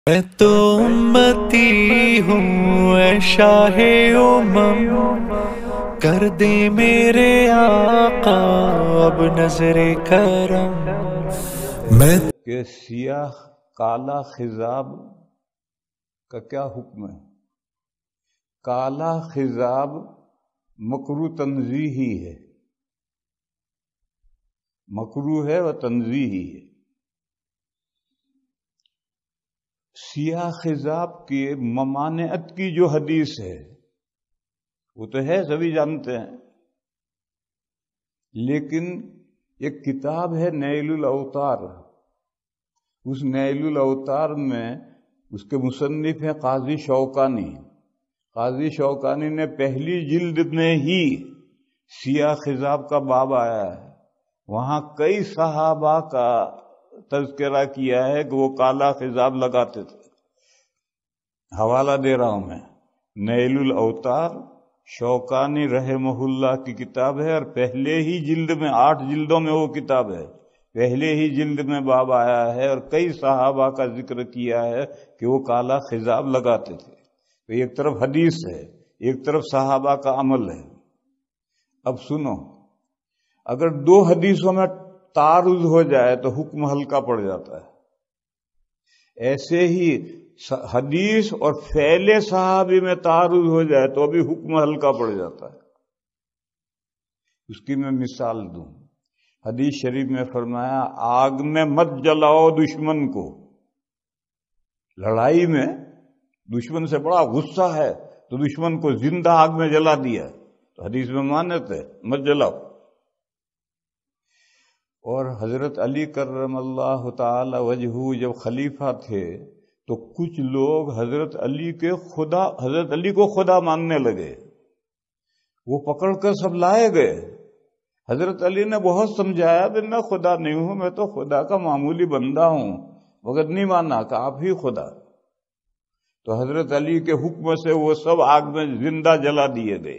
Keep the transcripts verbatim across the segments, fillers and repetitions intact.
میں تو امتی ہوں اے شاہ امم، کر دے میرے آقا اب نظر کرم۔ میں کہ سیاہ کالا خضاب کا کیا حکم ہے؟ کالا خضاب مکروہ تنزیہی ہے، مکروہ ہے و تنزیہی ہے۔ سیاہ خضاب کی ممانعت کی جو حدیث ہے وہ تو ہے، سبھی جانتے ہیں، لیکن ایک کتاب ہے نیل الاوطار، اس نیل الاوطار میں اس کے مصنف ہیں قاضی شوکانی۔ قاضی شوکانی نے پہلی جلد میں ہی سیاہ خضاب کا باب آیا ہے، وہاں کئی صحابہ کا تذکرہ کیا ہے کہ وہ کالا خضاب لگاتے تھے۔ حوالہ دے رہا ہوں میں، نیل الاوطار شوکانی رحمہ اللہ کی کتاب ہے، اور پہلے ہی جلد میں، آٹھ جلدوں میں وہ کتاب ہے، پہلے ہی جلد میں باب آیا ہے اور کئی صحابہ کا ذکر کیا ہے کہ وہ کالا خضاب لگاتے تھے۔ تو ایک طرف حدیث ہے، ایک طرف صحابہ کا عمل ہے۔ اب سنو، اگر دو حدیثوں میں تعارض ہو جائے تو حکم ہلکا پڑ جاتا ہے، ایسے ہی حدیث اور فعل صحابی میں تعارض ہو جائے تو بھی حکم ہلکا پڑ جاتا ہے۔ اس کی میں مثال دوں، حدیث شریف میں فرمایا آگ میں مت جلاؤ دشمن کو۔ لڑائی میں دشمن سے بڑا غصہ ہے تو دشمن کو زندہ آگ میں جلا دیا، تو حدیث میں مانت ہے مت جلاؤ۔ اور حضرت علی کرم اللہ تعالی وجہہ جب خلیفہ تھے تو کچھ لوگ حضرت علی کے خدا حضرت علی کو خدا ماننے لگے، وہ پکڑ کر سب لائے گئے۔ حضرت علی نے بہت سمجھایا کہ میں خدا نہیں ہوں، میں تو خدا کا معمولی بندہ ہوں، مگر نہیں مانا کہ آپ ہی خدا۔ تو حضرت علی کے حکم سے وہ سب آگ میں زندہ جلا دیے گئے۔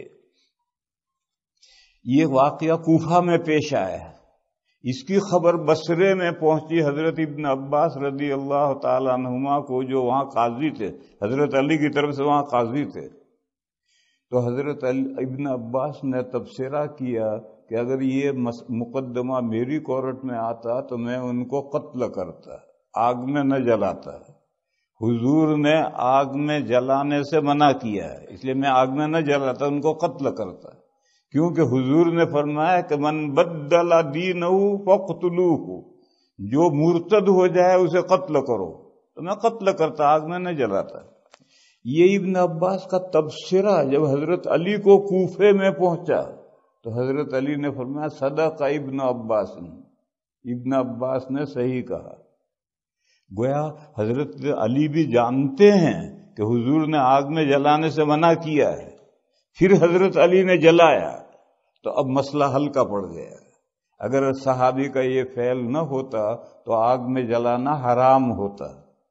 یہ واقعہ کوفہ میں پیش آیا ہے، اس کی خبر بصرے میں پہنچی حضرت ابن عباس رضی اللہ تعالیٰ عنہما کو، جو وہاں قاضی تھے، حضرت علی کی طرف سے وہاں قاضی تھے۔ تو حضرت ابن عباس نے تبصرہ کیا کہ اگر یہ مقدمہ میری کورٹ میں آتا تو میں ان کو قتل کرتا، آگ میں نہ جلاتا۔ حضور نے آگ میں جلانے سے منع کیا ہے، اس لیے میں آگ میں نہ جلاتا، ان کو قتل کرتا، کیونکہ حضور نے فرمایا کہ من بدل دینہ فاقتلوہ، جو مرتد ہو جائے اسے قتل کرو، تو میں قتل کرتا، آگ میں نہ جلاتا۔ یہ ابن عباس کا تبصرہ جب حضرت علی کو کوفے میں پہنچا تو حضرت علی نے فرمایا صدق ابن عباس، ابن عباس نے صحیح کہا۔ گویا حضرت علی بھی جانتے ہیں کہ حضور نے آگ میں جلانے سے منع کیا ہے، پھر حضرت علی نے جلایا تو اب مسئلہ ہلکا پڑ گیا۔ اگر صحابی کا یہ فعل نہ ہوتا تو آگ میں جلانا حرام ہوتا،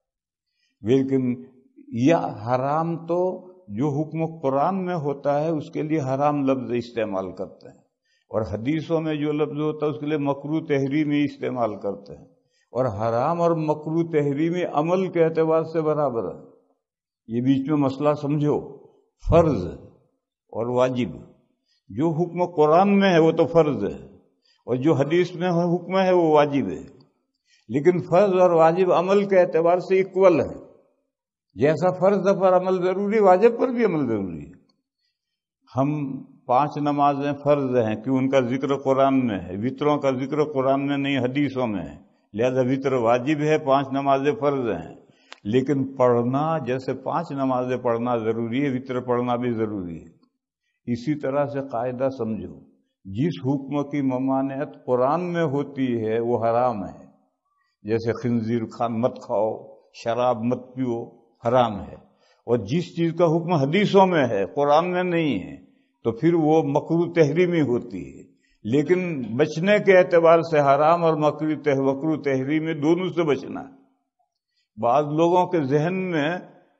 لیکن یہ حرام تو جو حکم قرآن میں ہوتا ہے اس کے لیے حرام لفظ استعمال کرتے ہیں، اور حدیثوں میں جو لفظ ہوتا ہے اس کے لیے مکروہ تحریمی استعمال کرتے ہیں، اور حرام اور مکروہ تحریمی عمل کے اعتبار سے برابر ہے۔ یہ بیچ میں مسئلہ سمجھو، فرض اور واجب، جو حکم قرآن میں ہے وہ تو فرض ہے، اور جو حدیث میں حکم ہے وہ واجب ہے، لیکن فرض اور واجب عمل کے اعتبار سے اکول ہے۔ جیسا فرض پر عمل ضروری، واجب پر بھی عمل ضروری ہے۔ ہم پانچ نمازیں فرض ہیں کہ ان کا ذکر قرآن میں ہے، وطروں کا ذکر قرآن میں نہیں حدیثوں میں ہے، لہذا وطر واجب ہے، پانچ نمازیں فرض ہیں، لیکن پڑھنا جیسے پانچ نمازیں پڑھنا ضروری ہے، وطر پڑھنا بھی ضروری ہے۔ اسی طرح سے قاعدہ سمجھو، جس حکم کی ممانعت قرآن میں ہوتی ہے وہ حرام ہے، جیسے خنزیر کھان مت کھاؤ، شراب مت پیو، حرام ہے، اور جس چیز کا حکم حدیثوں میں ہے قرآن میں نہیں ہے تو پھر وہ مکروہ تحریمی ہوتی ہے، لیکن بچنے کے اعتبار سے حرام اور مکروہ تحریمی دونوں سے بچنا ہے۔ بعض لوگوں کے ذہن میں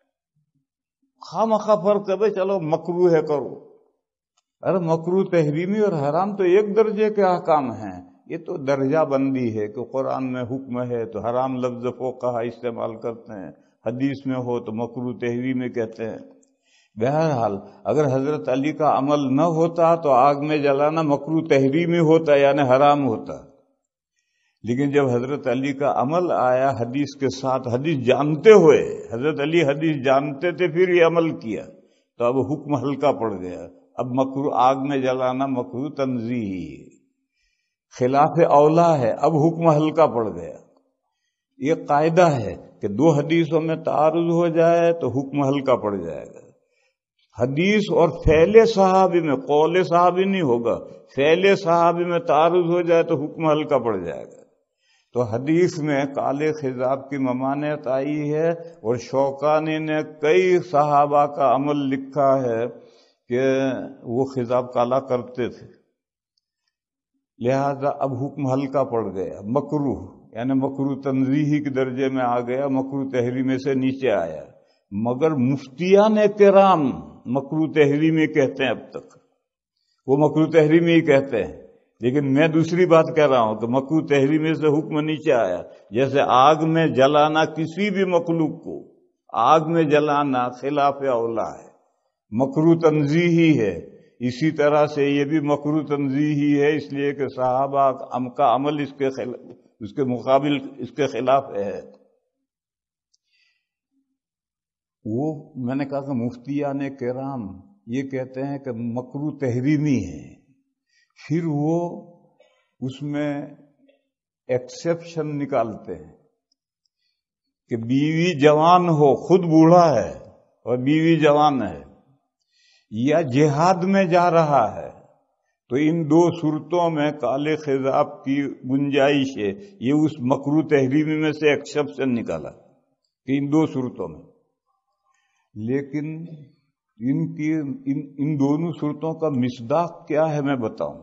خواہ فرق ہے، چلو مکروہ ہے کرو، ارے مکروہ تحریمی اور حرام تو ایک درجے کے احکام ہیں، یہ تو درجہ بندی ہے کہ قرآن میں حکم ہے تو حرام لفظ فقہا استعمال کرتے ہیں، حدیث میں ہو تو مکروہ تحریمی کہتے ہیں۔ بہرحال اگر حضرت علی کا عمل نہ ہوتا تو آگ میں جلانا مکروہ تحریمی ہوتا، یعنی حرام ہوتا، لیکن جب حضرت علی کا عمل آیا حدیث کے ساتھ، حدیث جانتے ہوئے، حضرت علی حدیث جانتے تھے پھر یہ عمل کیا، تو اب حکم ہلکا پڑ گیا۔ اب مکروہ آگ میں جلانا مکروہ تنزیہی ہے، خلاف اولا ہے، اب حکم ہلکا پڑ گیا۔ یہ قاعدہ ہے کہ دو حدیثوں میں تعارض ہو جائے تو حکم ہلکا پڑ جائے گا۔ حدیث اور فعل صحابی میں، قول صحابی نہیں ہوگا، فعل صحابی میں تعارض ہو جائے تو حکم ہلکا پڑ جائے گا۔ تو حدیث میں کالے خضاب کی ممانعت آئی ہے، اور شوکانی نے کئی صحابہ کا عمل لکھا ہے کہ وہ خضاب کالا کرتے تھے، لہذا اب حکم ہلکا پڑ گیا، مکروہ یعنی مکروہ تنزیہی کے درجے میں آ گیا، مکروہ تحریمی سے نیچے آیا۔ مگر مفتیان کرام مکروہ تحریمی کہتے ہیں، اب تک وہ مکروہ تحریمی ہی کہتے ہیں، لیکن میں دوسری بات کہہ رہا ہوں کہ مکروہ تحریمی سے حکم نیچے آیا۔ جیسے آگ میں جلانا کسی بھی مخلوق کو آگ میں جلانا خلاف اولا ہے، مکروہ تنزیہی ہے، اسی طرح سے یہ بھی مکروہ تنزیہی ہے، اس لیے کہ صحابہ کا عمل اس کے خلاف، اس کے مقابل اس کے خلاف ہے۔ وہ میں نے کہا کہ مفتیان کرام یہ کہتے ہیں کہ مکروہ تحریمی ہے، پھر وہ اس میں ایکسیپشن نکالتے ہیں کہ بیوی جوان ہو، خود بوڑھا ہے اور بیوی جوان ہے، یا جہاد میں جا رہا ہے، تو ان دو صورتوں میں کالے خضاب کی گنجائش ہے۔ یہ اس مکروہ تحریمی میں سے ایکسیپشن نکالا کہ ان دو صورتوں میں، لیکن ان کی ان, ان دونوں صورتوں کا مصداق کیا ہے میں بتاؤں۔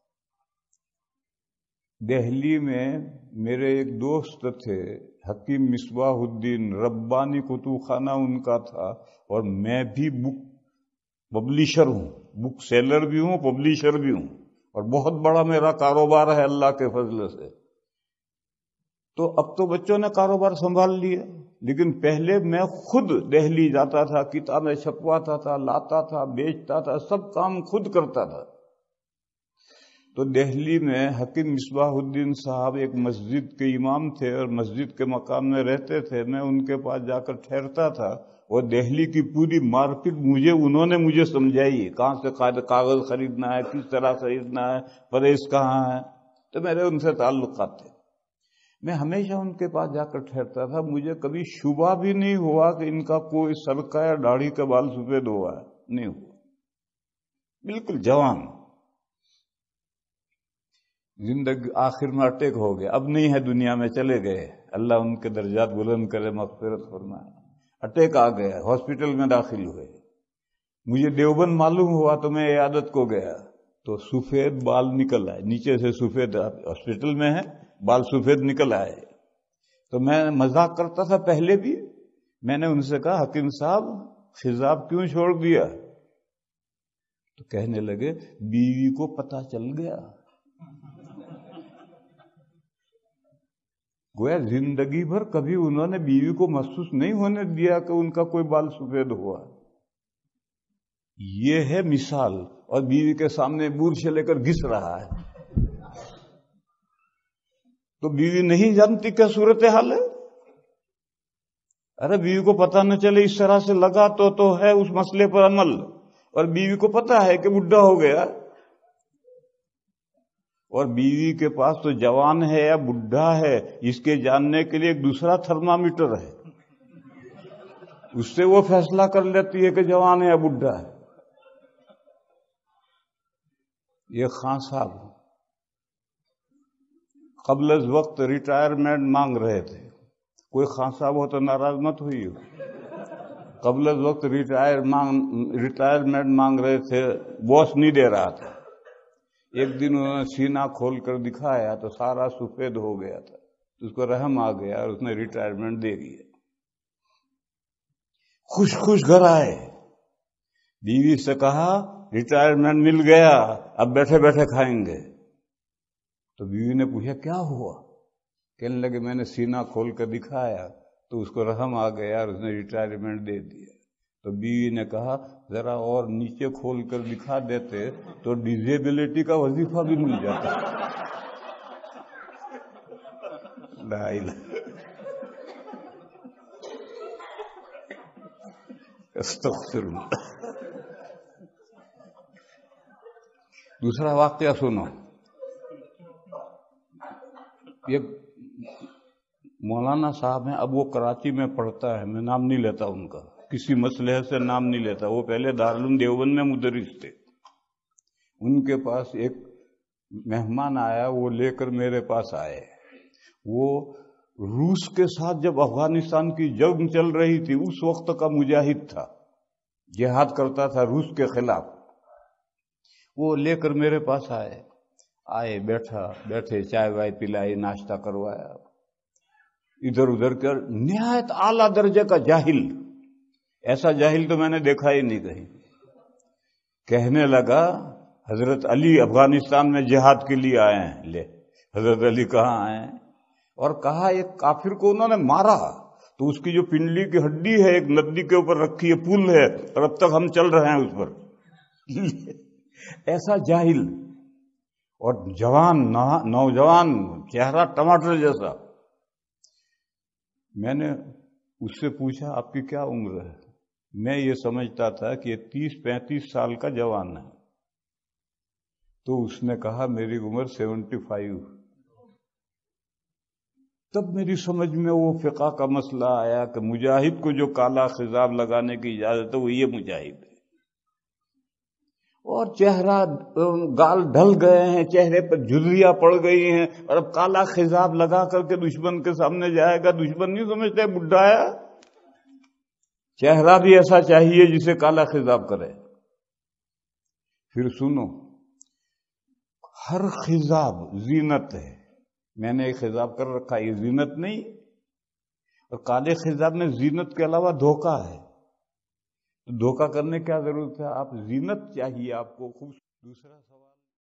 دہلی میں میرے ایک دوست تھے حکیم مصباح الدین، ربانی کتب خانہ ان کا تھا، اور میں بھی بک پبلیشر ہوں، بک سیلر بھی ہوں، پبلیشر بھی ہوں، اور بہت بڑا میرا کاروبار ہے اللہ کے فضل سے۔ تو اب تو بچوں نے کاروبار سنبھال لیا، لیکن پہلے میں خود دہلی جاتا تھا، کتابیں چھپواتا تھا، لاتا تھا، بیچتا تھا، سب کام خود کرتا تھا۔ تو دہلی میں حکیم مصباح الدین صاحب ایک مسجد کے امام تھے اور مسجد کے مقام میں رہتے تھے، میں ان کے پاس جا کر ٹھہرتا تھا، اور دہلی کی پوری مارکیٹ مجھے انہوں نے مجھے سمجھائی، کہاں سے کاغذ خریدنا ہے، کس طرح خریدنا ہے، پرہیز کہاں ہے، تو میرے ان سے تعلقات تھے۔ میں ہمیشہ ان کے پاس جا کر ٹھہرتا تھا، مجھے کبھی شبہ بھی نہیں ہوا کہ ان کا کوئی سرکہ یا داڑھی کا بال سفید ہوا ہے، نہیں ہوا، بالکل جوان۔ زندگی آخر میں اٹیک ہو گیا، اب نہیں ہے دنیا میں، چلے گئے، اللہ ان کے درجات بلند کرے، مغفرت فرمائے۔ اٹیک آ گیا، ہاسپٹل میں داخل ہوئے، مجھے دیوبند معلوم ہوا تو میں عیادت کو گیا، تو سفید بال نکل آئے نیچے سے، سفید ہاسپٹل میں ہے، بال سفید نکل آئے۔ تو میں مذاق کرتا تھا پہلے بھی، میں نے ان سے کہا حکیم صاحب خضاب کیوں چھوڑ دیا؟ تو کہنے لگے بیوی کو پتہ چل گیا۔ گویا زندگی بھر کبھی انہوں نے بیوی کو محسوس نہیں ہونے دیا کہ ان کا کوئی بال سفید ہوا۔ یہ ہے مثال، اور بیوی کے سامنے بورچھ لے کر گھس رہا ہے، تو بیوی نہیں جانتی کیا صورتحال ہے؟ ارے بیوی کو پتہ نہ چلے، اس طرح سے لگا تو تو ہے اس مسئلے پر عمل، اور بیوی کو پتہ ہے کہ بڈھا ہو گیا، اور بیوی کے پاس تو جوان ہے یا بڈھا ہے اس کے جاننے کے لیے ایک دوسرا تھرمامیٹر ہے، اس سے وہ فیصلہ کر لیتی ہے کہ جوان ہے یا بڈھا ہے۔ یہ خان صاحب قبل از وقت ریٹائرمنٹ مانگ رہے تھے، کوئی خان صاحب ہو تو ناراض مت ہوئی ہو، قبل از وقت ریٹائر مانگ ریٹائرمنٹ مانگ رہے تھے، باس نہیں دے رہا تھا۔ ایک دن انہوں نے سینہ کھول کر دکھایا تو سارا سفید ہو گیا تھا، اس کو رحم آ گیا اور اس نے ریٹائرمنٹ دے دی۔ خوش خوش گھر آئے، بیوی سے کہا ریٹائرمنٹ مل گیا، اب بیٹھے بیٹھے کھائیں گے۔ تو بیوی نے پوچھا کیا ہوا؟ کہنے لگے میں نے سینہ کھول کر دکھایا تو اس کو رحم آ گیا اور اس نے ریٹائرمنٹ دے دیا. تو بیوی نے کہا ذرا اور نیچے کھول کر دکھا دیتے تو ڈیزیبلٹی کا وظیفہ بھی مل جاتا. لا الہ استغفر اللہ. دوسرا واقعہ سنو. یہ مولانا صاحب ہیں، اب وہ کراچی میں پڑھتا ہے، میں نام نہیں لیتا ان کا، کسی مسئلے سے نام نہیں لیتا. وہ پہلے دارالعلوم دیوبند میں مدرس تھے. ان کے پاس ایک مہمان آیا، وہ لے کر میرے پاس آئے. وہ روس کے ساتھ جب افغانستان کی جنگ چل رہی تھی اس وقت کا مجاہد تھا، جہاد کرتا تھا روس کے خلاف. وہ لے کر میرے پاس آئے آئے بیٹھا بیٹھے چائے وائے پلائی، ناشتہ کروایا. ادھر ادھر کر نہایت اعلیٰ درجے کا جاہل، ایسا جاہل تو میں نے دیکھا ہی نہیں کہیں. کہنے لگا حضرت علی افغانستان میں جہاد کے لیے آئے ہیں. لے حضرت علی کہاں آئے ہیں؟ اور کہا ایک کافر کو انہوں نے مارا تو اس کی جو پنڈلی کی ہڈی ہے ایک ندی کے اوپر رکھی ہے، پل ہے، اور اب تک ہم چل رہے ہیں اس پر. ایسا جاہل اور جوان نوجوان، چہرہ ٹماٹر جیسا. میں نے اس سے پوچھا آپ کی کیا عمر ہے؟ میں یہ سمجھتا تھا کہ یہ تیس پینتیس سال کا جوان ہے. تو اس نے کہا میری عمر سیونٹی فائیو. تب میری سمجھ میں وہ فقہ کا مسئلہ آیا کہ مجاہد کو جو کالا خضاب لگانے کی اجازت ہے وہ یہ مجاہد ہے. اور چہرہ گال ڈھل گئے ہیں، چہرے پر جھریاں پڑ گئی ہیں، اور اب کالا خضاب لگا کر کے دشمن کے سامنے جائے گا. دشمن نہیں سمجھتے بڈھا ہے، چہرہ بھی ایسا چاہیے جسے کالا خضاب کرے. پھر سنو، ہر خضاب زینت ہے. میں نے ایک خضاب کر رکھا، یہ زینت نہیں. اور کالے خضاب میں زینت کے علاوہ دھوکہ ہے. دھوکہ کرنے کی کیا ضرورت ہے؟ آپ زینت چاہیے آپ کو. خوب دوسرا سوال